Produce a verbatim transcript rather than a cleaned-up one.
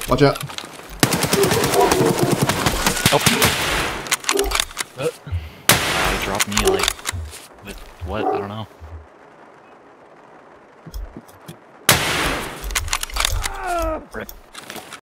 Watch out. Oh. Uh, he dropped me like with what? I don't know. Rip.